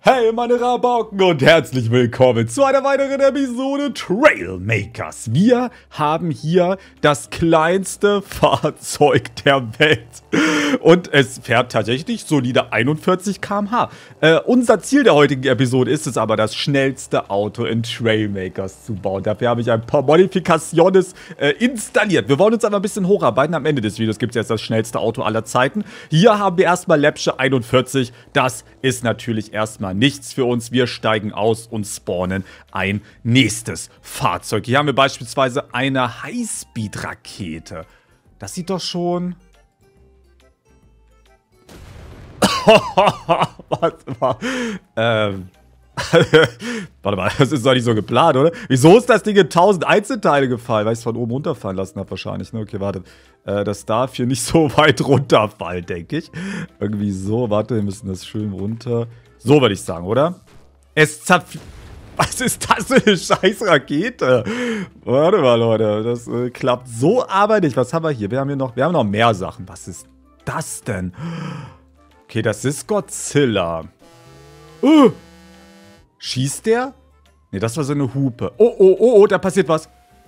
Hey meine Rabauken und herzlich willkommen zu einer weiteren Episode Trailmakers. Wir haben hier das kleinste Fahrzeug der Welt und es fährt tatsächlich solide 41 km/h. Unser Ziel der heutigen Episode ist es aber, das schnellste Auto in Trailmakers zu bauen. Dafür habe ich ein paar Modifikationen installiert. Wir wollen uns aber ein bisschen hocharbeiten. Am Ende des Videos gibt es jetzt das schnellste Auto aller Zeiten. Hier haben wir erstmal Läppsche 41. Das ist natürlich erstmal nichts für uns. Wir steigen aus und spawnen ein nächstes Fahrzeug. Hier haben wir beispielsweise eine Highspeed-Rakete. Das sieht doch schon... Warte mal. Warte mal, das ist doch nicht so geplant, oder? Wieso ist das Ding in 1000 Einzelteile gefallen? Weil ich es von oben runterfallen lassen habe wahrscheinlich. Ne? Okay, warte. Das darf hier nicht so weit runterfallen, denke ich. Irgendwie so. Warte, wir müssen das schön runter... So würde ich sagen, oder? Was ist das für eine scheiß Rakete? Warte mal, Leute. Das klappt so aber nicht. Was haben wir hier? Wir haben noch mehr Sachen. Was ist das denn? Okay, das ist Godzilla. Schießt der? Ne, das war so eine Hupe. Oh, da passiert was.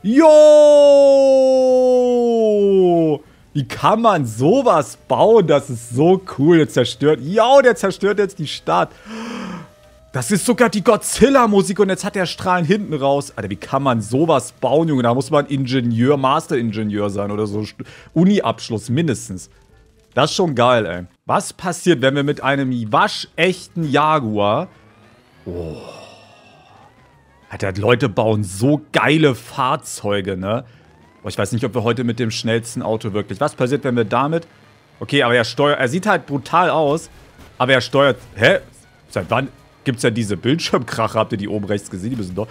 Jo! Wie kann man sowas bauen? Das ist so cool. Der zerstört. Jo, der zerstört jetzt die Stadt. Das ist sogar die Godzilla-Musik und jetzt hat der Strahlen hinten raus. Alter, wie kann man sowas bauen, Junge? Da muss man Ingenieur, Master-Ingenieur sein oder so. Uni-Abschluss mindestens. Das ist schon geil, ey. Was passiert, wenn wir mit einem waschechten Jaguar... Oh. Alter, Leute bauen so geile Fahrzeuge, ne? Ich weiß nicht, ob wir heute mit dem schnellsten Auto wirklich... Was passiert, wenn wir damit... Okay, aber er steuert... Er sieht halt brutal aus, aber er steuert... Hä? Seit wann gibt's ja diese Bildschirmkracher? Habt ihr die oben rechts gesehen? Die müssen doch...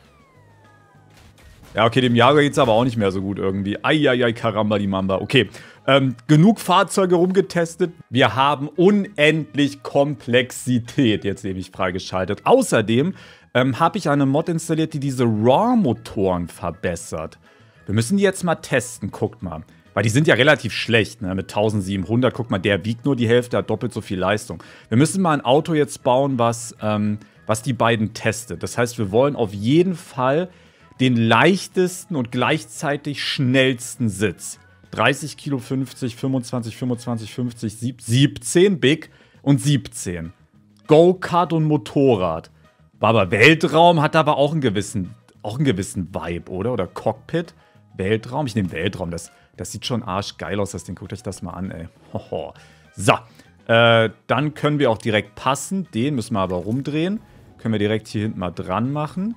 Ja, okay, dem Jaguar geht's aber auch nicht mehr so gut irgendwie. Eieiei, Karamba, die Mamba. Okay, genug Fahrzeuge rumgetestet. Wir haben unendlich Komplexität jetzt nämlich freigeschaltet. Außerdem habe ich eine Mod installiert, die diese RAW-Motoren verbessert. Wir müssen die jetzt mal testen, guckt mal. Weil die sind ja relativ schlecht, ne? Mit 1700, guck mal, der wiegt nur die Hälfte, hat doppelt so viel Leistung. Wir müssen mal ein Auto jetzt bauen, was die beiden testet. Das heißt, wir wollen auf jeden Fall den leichtesten und gleichzeitig schnellsten Sitz. 30 Kilo, 50, 25, 25, 50, 17 Big und 17. Go-Kart und Motorrad. War aber Weltraum, hat aber auch einen gewissen Vibe, oder? Oder Cockpit. Weltraum. Ich nehme Weltraum. Das sieht schon arschgeil aus, das Ding. Guckt euch das mal an, ey. Hoho. So. Dann können wir auch direkt passen. Den müssen wir aber rumdrehen. Können wir direkt hier hinten mal dran machen.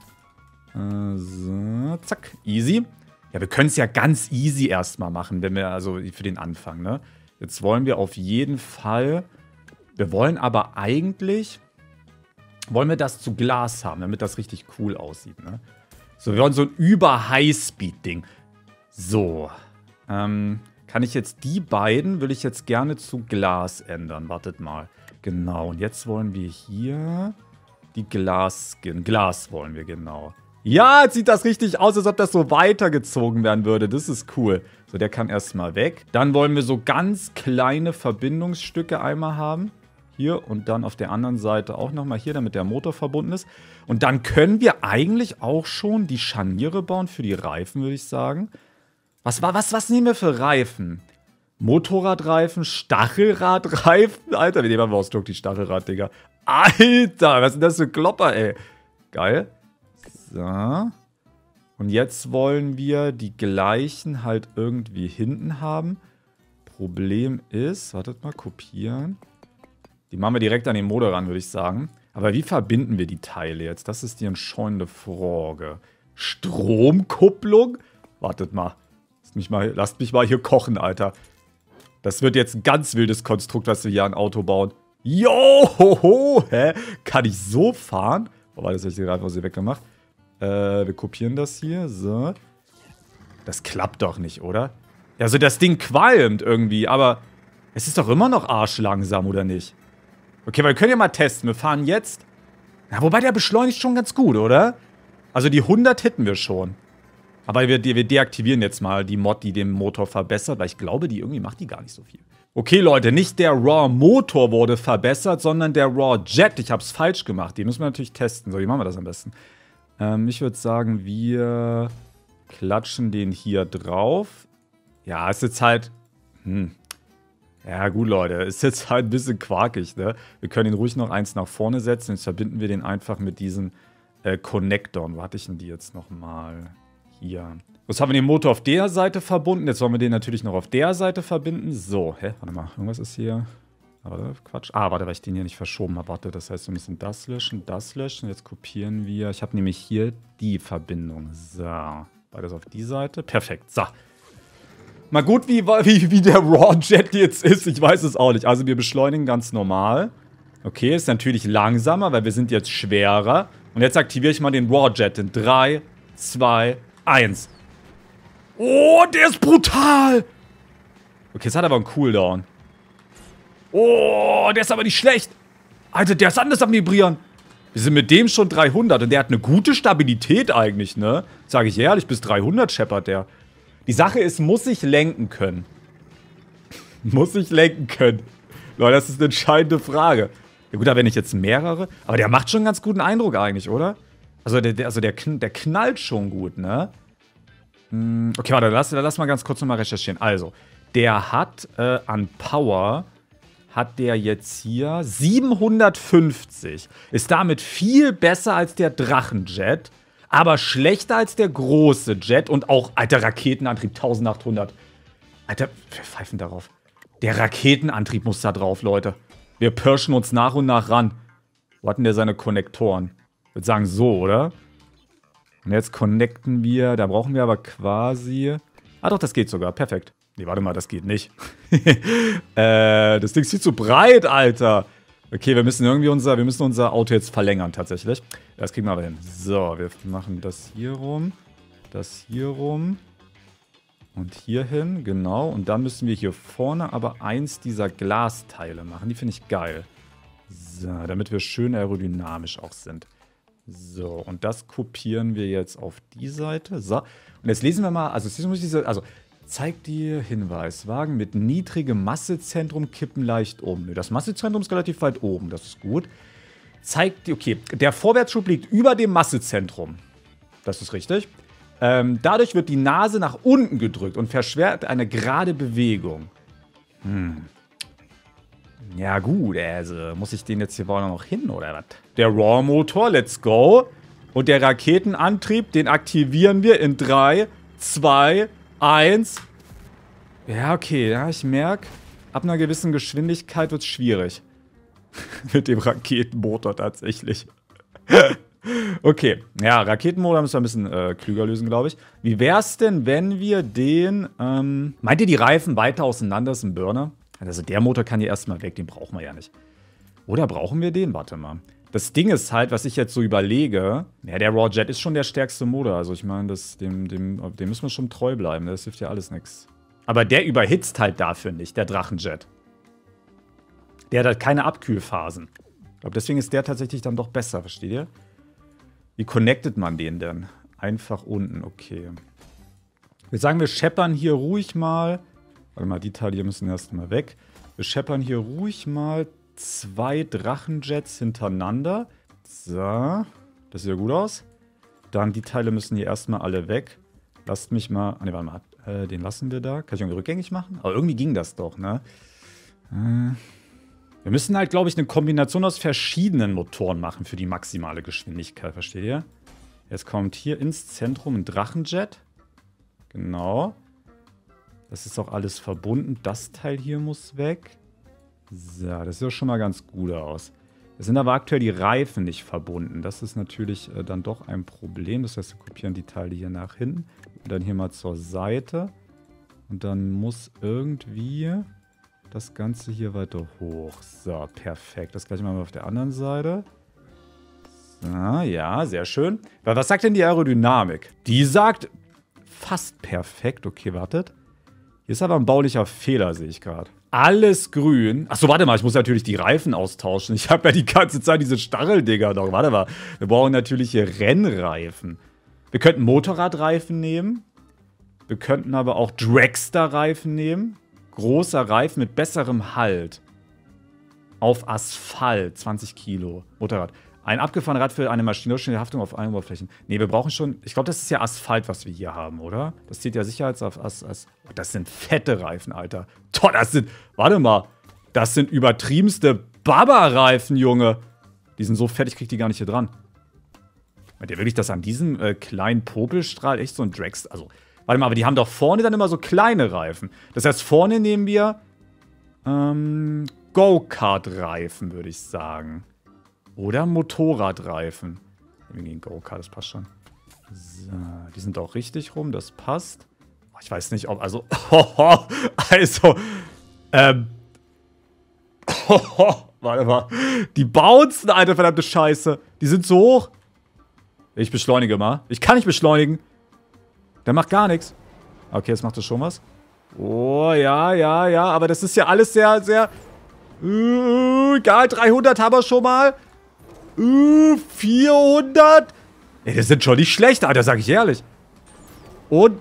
So. Zack. Easy. Ja, wir können es ja ganz easy erstmal machen, wenn wir, also für den Anfang, ne? Jetzt wollen wir auf jeden Fall. Wir wollen aber eigentlich. Wollen wir das zu Glas haben, damit das richtig cool aussieht, ne? So, wir wollen so ein Über-High-Speed-Ding. So. Kann ich jetzt die beiden, will ich jetzt gerne zu Glas ändern. Wartet mal. Genau, und jetzt wollen wir hier die Glas-Skin. Glas wollen wir, genau. Ja, jetzt sieht das richtig aus, als ob das so weitergezogen werden würde. Das ist cool. So, der kann erstmal weg. Dann wollen wir so ganz kleine Verbindungsstücke einmal haben. Hier und dann auf der anderen Seite auch nochmal hier, damit der Motor verbunden ist. Und dann können wir eigentlich auch schon die Scharniere bauen für die Reifen, würde ich sagen. Was nehmen wir für Reifen? Motorradreifen, Stachelradreifen? Alter, wir nehmen aber Ausdruck die Stachelrad, Digga. Alter, was ist denn das für Klopper, ey? Geil. So. Und jetzt wollen wir die gleichen halt irgendwie hinten haben. Problem ist, wartet mal, kopieren. Die machen wir direkt an den Motor ran, würde ich sagen. Aber wie verbinden wir die Teile jetzt? Das ist die entscheidende Frage. Stromkupplung? Wartet mal. Lasst mich mal hier kochen, Alter. Das wird jetzt ein ganz wildes Konstrukt, was wir hier an Auto bauen. Johoho! Hä? Kann ich so fahren? Oh, das habe ich gerade aus weggemacht. Wir kopieren das hier. So. Das klappt doch nicht, oder? Also das Ding qualmt irgendwie, aber es ist doch immer noch arschlangsam, oder nicht? Okay, wir können ja mal testen. Wir fahren jetzt. Ja, wobei der beschleunigt schon ganz gut, oder? Also die 100 hitten wir schon. Aber wir deaktivieren jetzt mal die Mod, die den Motor verbessert, weil ich glaube, die irgendwie macht die gar nicht so viel. Okay, Leute, nicht der Raw-Motor wurde verbessert, sondern der Raw-Jet. Ich habe es falsch gemacht. Die müssen wir natürlich testen. So, wie machen wir das am besten? Ich würde sagen, wir klatschen den hier drauf. Ja, ist jetzt halt... Ja, gut, Leute. Ist jetzt halt ein bisschen quakig, ne? Wir können ihn ruhig noch eins nach vorne setzen. Jetzt verbinden wir den einfach mit diesen Connectoren. Wo hatte ich denn die jetzt nochmal? Hier. Jetzt haben wir den Motor auf der Seite verbunden. Jetzt wollen wir den natürlich noch auf der Seite verbinden. So, warte mal. Irgendwas ist hier... Warte, Quatsch. Warte, weil ich den hier nicht verschoben habe. Warte, das heißt, wir müssen das löschen, das löschen. Jetzt kopieren wir... Ich habe nämlich hier die Verbindung. So. Beides auf die Seite. Perfekt. So. Mal gut, wie der Raw-Jet jetzt ist. Ich weiß es auch nicht. Also wir beschleunigen ganz normal. Okay, ist natürlich langsamer, weil wir sind jetzt schwerer. Und jetzt aktiviere ich mal den Raw-Jet in 3, 2, 1. Oh, der ist brutal. Okay, jetzt hat er aber einen Cooldown. Oh, der ist aber nicht schlecht. Alter, der ist anders am Vibrieren. Wir sind mit dem schon 300 und der hat eine gute Stabilität eigentlich, ne? Sage ich ehrlich, bis 300 scheppert der. Die Sache ist, muss ich lenken können? Muss ich lenken können? Leute, das ist eine entscheidende Frage. Ja gut, da wenn ich jetzt mehrere... Aber der macht schon einen ganz guten Eindruck eigentlich, oder? Also der knallt schon gut, ne? Okay, warte, lass mal ganz kurz nochmal recherchieren. Also, der hat an Power... hat der jetzt hier 750. Ist damit viel besser als der Drachenjet, aber schlechter als der große Jet und auch, alter, Raketenantrieb 1800. Alter, wir pfeifen darauf. Der Raketenantrieb muss da drauf, Leute. Wir pirschen uns nach und nach ran. Wo hatten der seine Konnektoren? Ich würde sagen so, oder? Und jetzt connecten wir, da brauchen wir aber quasi... Doch, das geht sogar, perfekt. Nee, warte mal, das geht nicht. Das Ding ist viel zu breit, Alter. Okay, wir müssen unser Auto jetzt verlängern, tatsächlich. Das kriegen wir aber hin. So, wir machen das hier rum. Das hier rum. Und hier hin, genau. Und dann müssen wir hier vorne aber eins dieser Glasteile machen. Die finde ich geil. So, damit wir schön aerodynamisch auch sind. So, und das kopieren wir jetzt auf die Seite. So, und jetzt lesen wir mal, also jetzt muss ich zeigt dir Hinweis. Wagen mit niedrigem Massezentrum kippen leicht um. Nö, das Massezentrum ist relativ weit oben. Das ist gut. Zeigt dir, okay, der Vorwärtsschub liegt über dem Massezentrum. Das ist richtig. Dadurch wird die Nase nach unten gedrückt und verschwert eine gerade Bewegung. Ja gut, also muss ich den jetzt hier vorne noch hin, oder was? Der Raw-Motor, let's go. Und der Raketenantrieb, den aktivieren wir in 3, 2, 1. Ja, okay, ja, ich merke, ab einer gewissen Geschwindigkeit wird es schwierig. Mit dem Raketenmotor tatsächlich. Okay, ja, Raketenmotor müssen wir ein bisschen klüger lösen, glaube ich. Wie wär's denn, wenn wir den, meint ihr, die Reifen weiter auseinander ist ein Burner? Also der Motor kann hier erstmal weg, den brauchen wir ja nicht. Oder brauchen wir den? Warte mal. Das Ding ist halt, was ich jetzt so überlege, ja, der Raw-Jet ist schon der stärkste Motor. Also ich meine, dem müssen wir schon treu bleiben. Das hilft ja alles nichts. Aber der überhitzt halt dafür nicht, der Drachenjet. Der hat halt keine Abkühlphasen. Ich glaube, deswegen ist der tatsächlich dann doch besser, versteht ihr? Wie connectet man den denn? Einfach unten, okay. Wir sagen, wir scheppern hier ruhig mal. Warte mal, die Teile hier müssen erstmal weg. Wir scheppern hier ruhig mal 2 Drachenjets hintereinander. So, das sieht ja gut aus. Dann die Teile müssen hier erstmal alle weg. Lasst mich mal... Ne, warte mal, den lassen wir da. Kann ich irgendwie rückgängig machen? Aber irgendwie ging das doch, ne? Wir müssen halt, glaube ich, eine Kombination aus verschiedenen Motoren machen für die maximale Geschwindigkeit, versteht ihr? Jetzt kommt hier ins Zentrum ein Drachenjet. Genau. Das ist auch alles verbunden. Das Teil hier muss weg. So, das sieht doch schon mal ganz gut aus. Es sind aber aktuell die Reifen nicht verbunden. Das ist natürlich dann doch ein Problem. Das heißt, wir kopieren die Teile hier nach hinten. Und dann hier mal zur Seite. Und dann muss irgendwie das Ganze hier weiter hoch. So, perfekt. Das gleiche machen wir auf der anderen Seite. So, ja, sehr schön. Was sagt denn die Aerodynamik? Die sagt fast perfekt. Okay, wartet. Hier ist aber ein baulicher Fehler, sehe ich gerade. Alles grün. Achso, warte mal, ich muss natürlich die Reifen austauschen. Ich habe ja die ganze Zeit diese Stacheldinger noch. Warte mal, wir brauchen natürlich hier Rennreifen. Wir könnten Motorradreifen nehmen. Wir könnten aber auch Dragster-Reifen nehmen. großer Reifen mit besserem Halt. Auf Asphalt, 20 Kilo. Motorrad. Ein abgefahrenes Rad für eine maschinelle Haftung auf allen Oberflächen. Nee, wir brauchen schon... Ich glaube, das ist ja Asphalt, was wir hier haben, oder? Das steht ja Sicherheits... Oh, das sind fette Reifen, Alter. Toll, das sind... Warte mal. Das sind übertriebenste Baba-Reifen, Junge. Die sind so fett, ich krieg die gar nicht hier dran. Meint ihr wirklich, dass an diesem kleinen Popelstrahl echt so ein Dragster... Also, warte mal, aber die haben doch vorne dann immer so kleine Reifen. Das heißt, vorne nehmen wir... Go-Kart-Reifen, würde ich sagen. Oder Motorradreifen. Wir gehen Go-Kart, das passt schon. So, die sind auch richtig rum, das passt. Ich weiß nicht, ob... Also, warte mal. Die bouncen, Alter, verdammte Scheiße. Die sind so hoch. Ich beschleunige mal. Ich kann nicht beschleunigen. Der macht gar nichts. Okay, jetzt macht er schon was. Oh, ja. Aber das ist ja alles sehr, sehr... egal, 300 haben wir schon mal. 400. Ey, das sind schon nicht schlecht, Alter, sag ich ehrlich. Und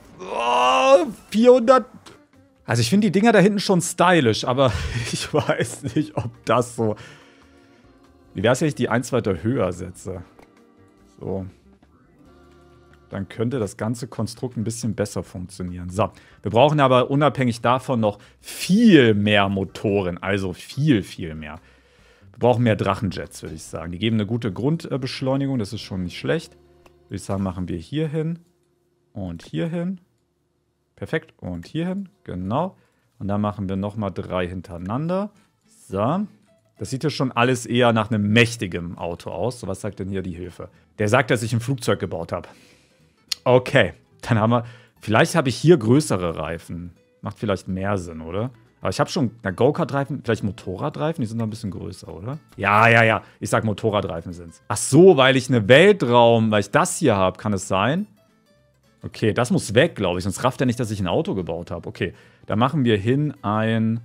400. Also ich finde die Dinger da hinten schon stylisch, aber ich weiß nicht, ob das so... Wie wäre es, wenn ich die 1 weiter höher setze? So. Dann könnte das ganze Konstrukt ein bisschen besser funktionieren. So, wir brauchen aber unabhängig davon noch viel mehr Motoren. Also viel mehr. Wir brauchen mehr Drachenjets, würde ich sagen. Die geben eine gute Grundbeschleunigung, das ist schon nicht schlecht. Würde ich sagen, machen wir hier hin und hier hin. Perfekt. Und hier hin, genau. Und dann machen wir nochmal 3 hintereinander. So. Das sieht ja schon alles eher nach einem mächtigen Auto aus. So, was sagt denn hier die Hilfe? Der sagt, dass ich ein Flugzeug gebaut habe. Okay, dann haben wir... Vielleicht habe ich hier größere Reifen. Macht vielleicht mehr Sinn, oder? Aber ich habe schon Go-Kart-Reifen, vielleicht Motorradreifen, die sind noch ein bisschen größer, oder? Ja. Ich sag Motorradreifen sind's. Ach so, weil ich weil ich das hier habe, kann es sein? Okay, das muss weg, glaube ich, sonst rafft er nicht, dass ich ein Auto gebaut habe. Okay, da machen wir hin ein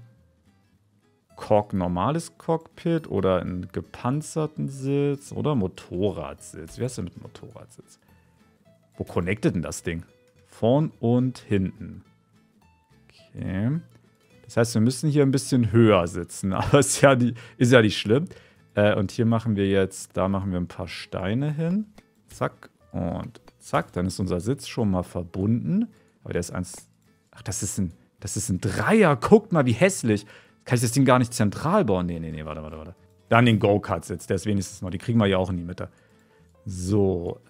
normales Cockpit oder einen gepanzerten Sitz oder Motorradsitz. Wie heißt denn mit Motorradsitz? Wo connectet denn das Ding? Vorn und hinten. Okay. Das heißt, wir müssen hier ein bisschen höher sitzen, aber ist ja nicht schlimm. Und hier machen wir jetzt, da machen wir ein paar Steine hin. Zack und zack. Dann ist unser Sitz schon mal verbunden. Aber der ist eins... Ach, das ist ein Dreier. Guckt mal, wie hässlich. Kann ich das Ding gar nicht zentral bauen? Nee, warte. Dann den Go-Kart-Sitz, der ist wenigstens noch. Die kriegen wir ja auch in die Mitte. So,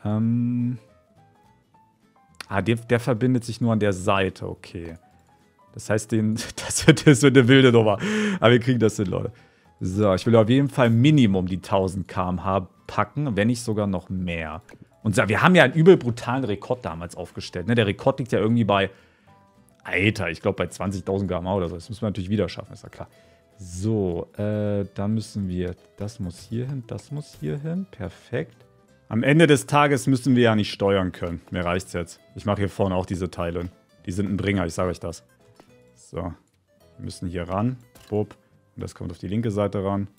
der verbindet sich nur an der Seite, okay. Das heißt, das wird eine wilde Nummer. Aber wir kriegen das hin, Leute. So, ich will auf jeden Fall Minimum die 1000 km/h packen, wenn nicht sogar noch mehr. Und wir haben ja einen übel brutalen Rekord damals aufgestellt. Ne? Der Rekord liegt ja irgendwie bei, Alter, ich glaube bei 20.000 km/h oder so. Das müssen wir natürlich wieder schaffen, ist ja klar. So, da müssen wir, das muss hier hin, das muss hier hin. Perfekt. Am Ende des Tages müssen wir ja nicht steuern können. Mir reicht's jetzt. Ich mache hier vorne auch diese Teile. Die sind ein Bringer, ich sage euch das. So, wir müssen hier ran. Bupp. Und das kommt auf die linke Seite ran.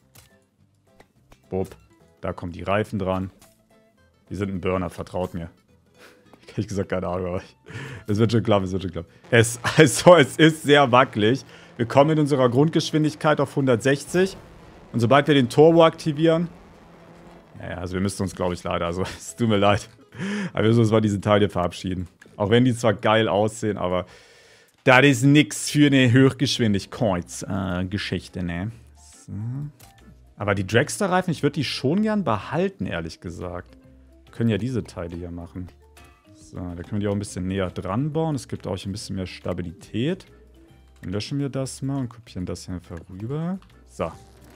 Bupp. Da kommen die Reifen dran. Die sind ein Burner, vertraut mir. Ehrlich gesagt, keine Ahnung, aber es wird schon klappen, es ist sehr wackelig. Wir kommen in unserer Grundgeschwindigkeit auf 160. Und sobald wir den Turbo aktivieren... Ja, also wir müssen uns, glaube ich, leider, also es tut mir leid. Aber wir müssen uns mal diese Teile verabschieden. Auch wenn die zwar geil aussehen, aber das ist nix für eine Höchstgeschwindigkeitsgeschichte, ne? So. Aber die Dragster-Reifen, ich würde die schon gern behalten, ehrlich gesagt. Wir können ja diese Teile hier machen. So, da können wir die auch ein bisschen näher dran bauen. Es gibt auch ein bisschen mehr Stabilität. Dann löschen wir das mal und kopieren das hier einfach rüber. So.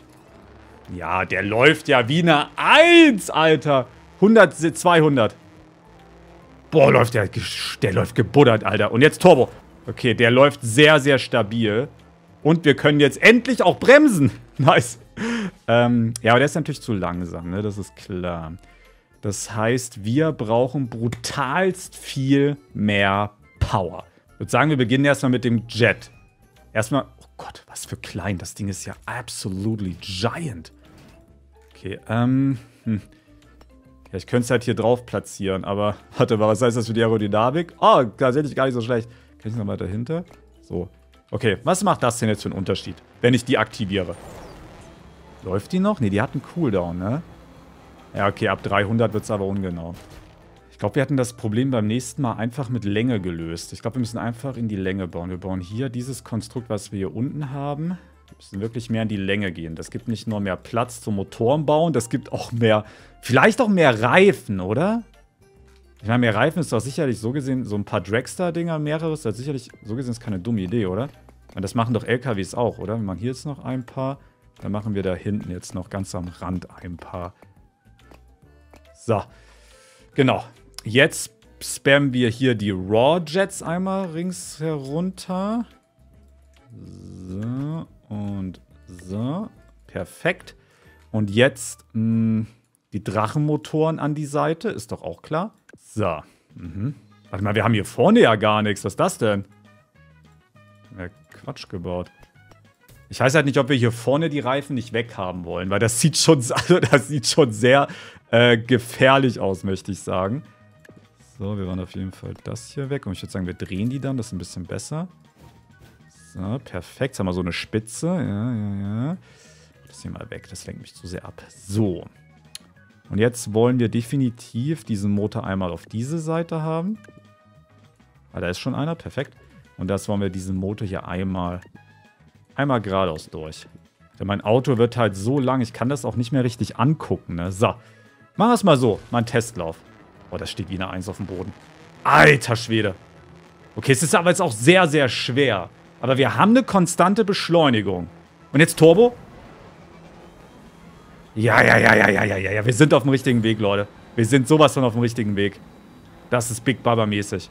Ja, der läuft ja wie eine 1, Alter. 100, 200. Boah, der läuft gebuddert, Alter. Und jetzt Turbo. Okay, der läuft sehr, sehr stabil. Und wir können jetzt endlich auch bremsen. Nice. Ja, aber der ist natürlich zu langsam, ne? Das ist klar. Das heißt, wir brauchen brutalst viel mehr Power. Ich würde sagen, wir beginnen erstmal mit dem Jet. Erstmal... Oh Gott, was für klein. Das Ding ist ja absolutely giant. Okay, Ja, ich könnte es halt hier drauf platzieren, aber... Warte mal, was heißt das für die Aerodynamik? Oh, tatsächlich gar nicht so schlecht. Kann ich noch mal dahinter? So. Okay, was macht das denn jetzt für einen Unterschied, wenn ich die aktiviere? Läuft die noch? Ne, die hat einen Cooldown, ne? Ja, okay, ab 300 wird es aber ungenau. Ich glaube, wir hatten das Problem beim nächsten Mal einfach mit Länge gelöst. Ich glaube, wir müssen einfach in die Länge bauen. Wir bauen hier dieses Konstrukt, was wir hier unten haben. Wir müssen wirklich mehr in die Länge gehen. Das gibt nicht nur mehr Platz zum Motoren bauen, das gibt auch mehr, vielleicht auch mehr Reifen, oder? Ich meine, mehr Reifen ist doch sicherlich so gesehen, so ein paar Dragster-Dinger, mehreres, das ist sicherlich, so gesehen ist keine dumme Idee, oder? Und das machen doch LKWs auch, oder? Wir machen hier jetzt noch ein paar, dann machen wir da hinten jetzt noch ganz am Rand ein paar. So, genau. Jetzt spammen wir hier die Raw-Jets einmal rings herunter. So und so. Perfekt. Und jetzt die Drachenmotoren an die Seite. Ist doch auch klar. So. Warte mal, wir haben hier vorne ja gar nichts. Was ist das denn? Ja, Quatsch gebaut. Ich weiß halt nicht, ob wir hier vorne die Reifen nicht weghaben wollen, weil das sieht schon, also das sieht schon sehr gefährlich aus, möchte ich sagen. So, wir waren auf jeden Fall das hier weg. Und ich würde sagen, wir drehen die dann. Das ist ein bisschen besser. So, perfekt. Jetzt haben wir so eine Spitze. Ja. Das hier mal weg. Das lenkt mich zu sehr ab. So. Und jetzt wollen wir definitiv diesen Motor einmal auf diese Seite haben. Ah, da ist schon einer. Perfekt. Und das wollen wir diesen Motor hier einmal geradeaus durch. Denn mein Auto wird halt so lang, ich kann das auch nicht mehr richtig angucken. Ne? So. Machen wir es mal so. Mal einen Testlauf. Oh, da steht wie eine 1 auf dem Boden. Alter Schwede. Okay, es ist aber jetzt auch sehr, sehr schwer. Aber wir haben eine konstante Beschleunigung. Und jetzt Turbo? Ja. Wir sind auf dem richtigen Weg, Leute. Wir sind sowas von auf dem richtigen Weg. Das ist Big Baba-mäßig.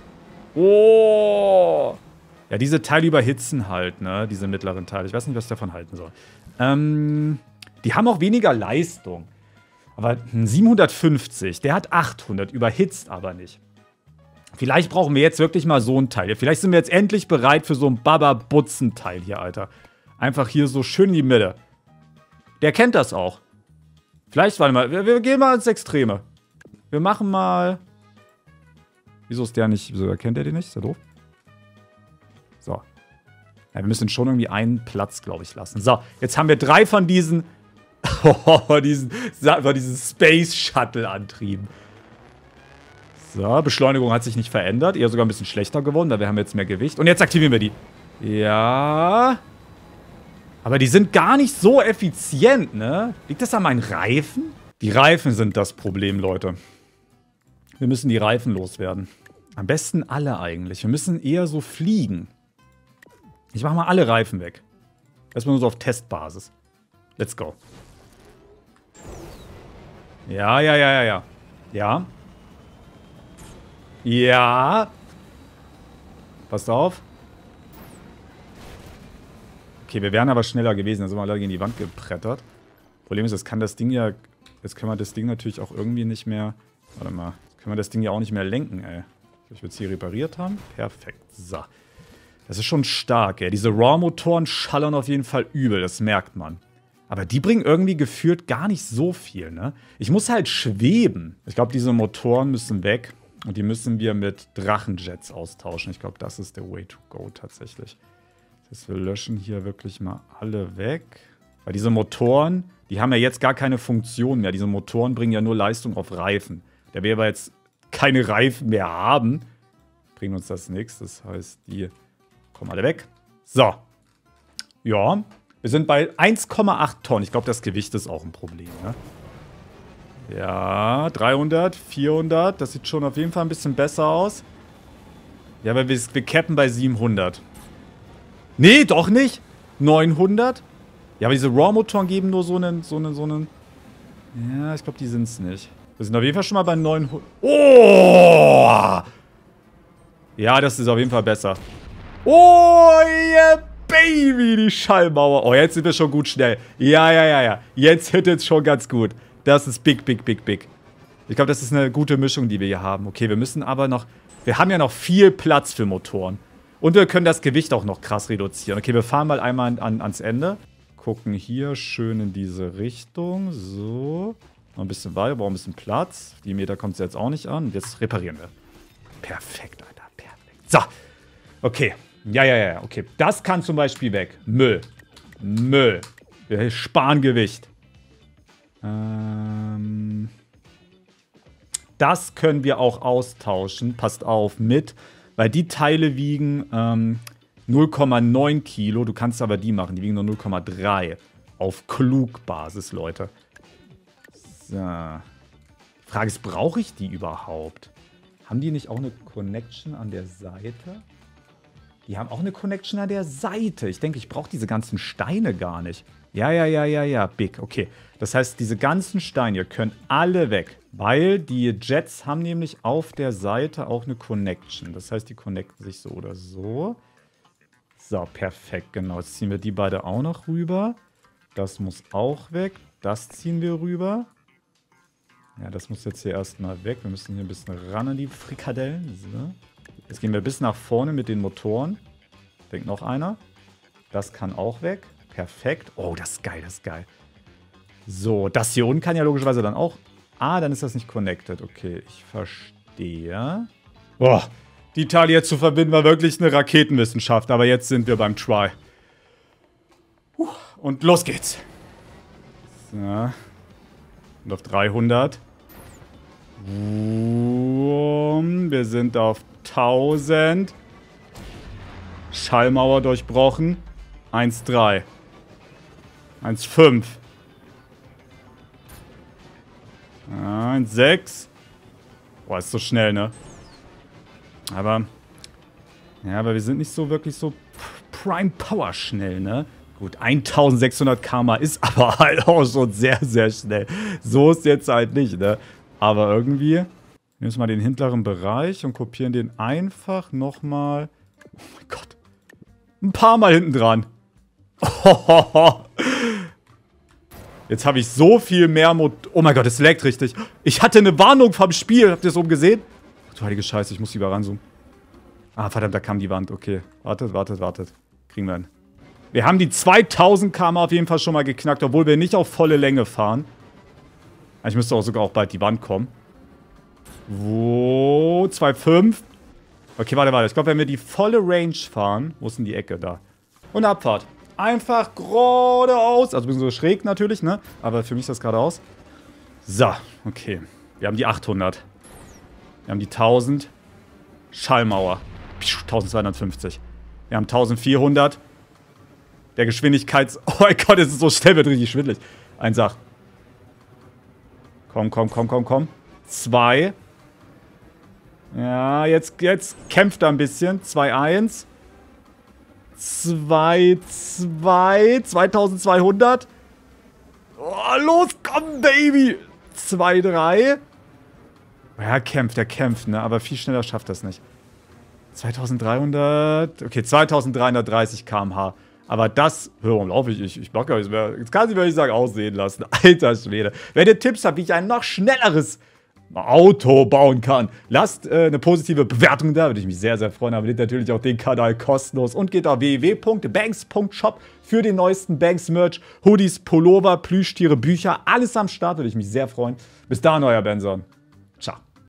Oh. Ja, diese Teile überhitzen halt, ne? Diese mittleren Teile. Ich weiß nicht, was ich davon halten soll. Die haben auch weniger Leistung. Aber ein 750, der hat 800, überhitzt aber nicht. Vielleicht brauchen wir jetzt wirklich mal so ein Teil. Vielleicht sind wir jetzt endlich bereit für so ein Baba-Butzen-Teil hier, Alter. Einfach hier so schön in die Mitte. Der kennt das auch. Vielleicht, warte mal, wir gehen mal ins Extreme. Wir machen mal... Wieso ist der nicht... Wieso erkennt er den nicht? Ist der doof? So. Ja, wir müssen schon irgendwie einen Platz, glaube ich, lassen. So, jetzt haben wir 3 von diesen... diesen Space Shuttle Antrieben. So, Beschleunigung hat sich nicht verändert. Eher sogar ein bisschen schlechter geworden, da wir haben jetzt mehr Gewicht. Und jetzt aktivieren wir die. Ja. Aber die sind gar nicht so effizient, ne? Liegt das an meinen Reifen? Die Reifen sind das Problem, Leute. Wir müssen die Reifen loswerden. Am besten alle eigentlich. Wir müssen eher so fliegen. Ich mache mal alle Reifen weg. Erstmal nur so auf Testbasis. Let's go. Ja. Ja. Ja. Passt auf. Okay, wir wären aber schneller gewesen. Da sind wir alle gegen die Wand geprettert. Problem ist, jetzt kann das Ding ja... Jetzt können wir das Ding natürlich auch irgendwie nicht mehr... Warte mal. Jetzt können wir das Ding ja auch nicht mehr lenken, ey. Ich will es hier repariert haben. Perfekt. So. Das ist schon stark, ey. Diese Raw-Motoren schallern auf jeden Fall übel. Das merkt man. Aber die bringen irgendwie gefühlt gar nicht so viel, ne? Ich muss halt schweben. Ich glaube, diese Motoren müssen weg. Und die müssen wir mit Drachenjets austauschen. Ich glaube, das ist der Way to go tatsächlich. Das heißt, wir löschen hier wirklich mal alle weg. Weil diese Motoren, die haben ja jetzt gar keine Funktion mehr. Diese Motoren bringen ja nur Leistung auf Reifen. Da wir aber jetzt keine Reifen mehr haben, bringt uns das nichts. Das heißt, die kommen alle weg. So. Ja. Wir sind bei 1,8 Tonnen. Ich glaube, das Gewicht ist auch ein Problem, ne? Ja, 300, 400. Das sieht schon auf jeden Fall ein bisschen besser aus. Ja, aber wir cappen bei 700. Nee, doch nicht. 900. Ja, aber diese Raw-Motoren geben nur so einen... Ja, ich glaube, die sind es nicht. Wir sind auf jeden Fall schon mal bei 900. Oh! Ja, das ist auf jeden Fall besser. Oh, yeah, Baby, die Schallmauer. Oh, jetzt sind wir schon gut schnell. Ja. Jetzt hittet es schon ganz gut. Das ist big. Ich glaube, das ist eine gute Mischung, die wir hier haben. Okay, wir müssen aber noch... Wir haben ja noch viel Platz für Motoren. Und wir können das Gewicht auch noch krass reduzieren. Okay, wir fahren mal einmal ans Ende. Gucken hier schön in diese Richtung. So. Noch ein bisschen weiter, brauchen ein bisschen Platz. Die Meter kommt es jetzt auch nicht an. Und jetzt reparieren wir. Perfekt, Alter. Perfekt. So. Okay. Ja, okay. Das kann zum Beispiel weg. Müll. Wir sparen Gewicht. Das können wir auch austauschen. Passt auf, weil die Teile wiegen 0,9 Kilo. Du kannst aber die machen. Die wiegen nur 0,3. Auf Klug-Basis, Leute. So. Die Frage ist, brauche ich die überhaupt? Haben die nicht auch eine Connection an der Seite? Die haben auch eine Connection an der Seite. Ich denke, ich brauche diese ganzen Steine gar nicht. Ja, big. Okay. Das heißt, diese ganzen Steine hier können alle weg. Weil die Jets haben nämlich auf der Seite auch eine Connection. Das heißt, die connecten sich so oder so. So, perfekt, genau. Jetzt ziehen wir die beide auch noch rüber. Das muss auch weg. Das ziehen wir rüber. Ja, das muss jetzt hier erstmal weg. Wir müssen hier ein bisschen ran an die Frikadellen. So. Jetzt gehen wir bis nach vorne mit den Motoren. Denkt noch einer. Das kann auch weg. Perfekt. Oh, das ist geil, So, das hier unten kann ja logischerweise dann auch... Ah, dann ist das nicht connected. Okay, ich verstehe. Boah, die Teile jetzt zu verbinden war wirklich eine Raketenwissenschaft. Aber jetzt sind wir beim Try. Und los geht's. So. Und auf 300. Wir sind auf 1000. Schallmauer durchbrochen. 1,3. 1,5. 1,6. Boah, ist so schnell, ne? Aber... Ja, aber wir sind nicht so wirklich so Prime Power schnell, ne? Gut, 1600 km ist aber halt auch schon sehr, sehr schnell. So ist jetzt halt nicht, ne? Aber irgendwie... Nehmen wir jetzt mal den hinteren Bereich und kopieren den einfach nochmal... Oh mein Gott. Ein paar Mal hinten dran. Jetzt habe ich so viel mehr Oh mein Gott, es laggt richtig. Ich hatte eine Warnung vom Spiel. Habt ihr es oben gesehen? Ach, du heilige Scheiße, ich muss lieber ranzoomen. Ah, verdammt, da kam die Wand. Okay, wartet. Kriegen wir hin. Wir haben die 2000 km auf jeden Fall schon mal geknackt, obwohl wir nicht auf volle Länge fahren. Ich müsste auch sogar auch bald die Wand kommen. Wo? 2,5. Okay, warte. Ich glaube, wenn wir die volle Range fahren... Wo ist denn die Ecke da? Und Abfahrt. Einfach geradeaus. Also so schräg natürlich, ne? Aber für mich ist das geradeaus. So, okay. Wir haben die 800. Wir haben die 1000. Schallmauer. 1250. Wir haben 1400. Der Geschwindigkeits... Oh mein Gott, es ist so schnell, wird richtig schwindelig. 1,8. Komm. 2. Ja, jetzt kämpft er ein bisschen. 2,1. 2,2. 2200. Oh, los, komm, Baby. 2,3. Ja, er kämpft, ne? Aber viel schneller schafft das nicht. 2300. Okay, 2330 km/h. Aber das, warum laufe ich? Ich mag gar nicht mehr. Jetzt kann ich mir nicht sagen, aussehen lassen. Alter Schwede. Wenn ihr Tipps habt, wie ich ein noch schnelleres Auto bauen kann, lasst eine positive Bewertung da. Würde ich mich sehr, sehr freuen. Abonniert natürlich auch den Kanal kostenlos. Und geht auf www.banks.shop für den neuesten Banks-Merch. Hoodies, Pullover, Plüschtiere, Bücher. Alles am Start. Würde ich mich sehr freuen. Bis dahin, euer Benson.